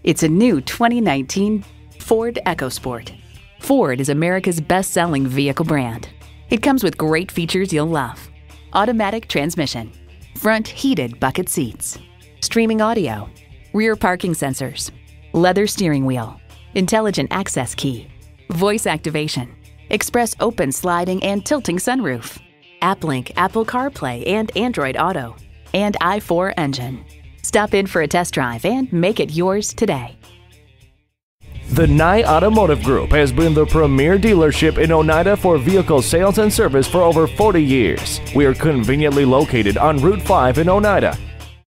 It's a new 2019 Ford EcoSport. Ford is America's best-selling vehicle brand. It comes with great features you'll love. Automatic transmission, front heated bucket seats, streaming audio, rear parking sensors, leather steering wheel, intelligent access key, voice activation, express open sliding and tilting sunroof, AppLink Apple CarPlay and Android Auto, and i4 engine. Stop in for a test drive and make it yours today. The Nye Automotive Group has been the premier dealership in Oneida for vehicle sales and service for over 40 years. We are conveniently located on Route 5 in Oneida